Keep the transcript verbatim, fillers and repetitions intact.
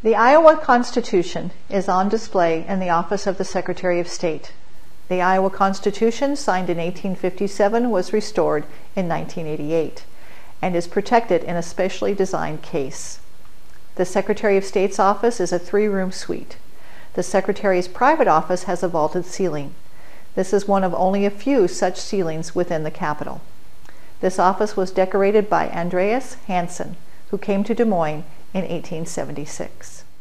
The Iowa Constitution is on display in the office of the Secretary of State. The Iowa Constitution, signed in eighteen fifty-seven, was restored in nineteen eighty-eight and is protected in a specially designed case. The Secretary of State's office is a three-room suite. The Secretary's private office has a vaulted ceiling. This is one of only a few such ceilings within the Capitol. This office was decorated by Andreas Hansen, who came to Des Moines in eighteen seventy-six.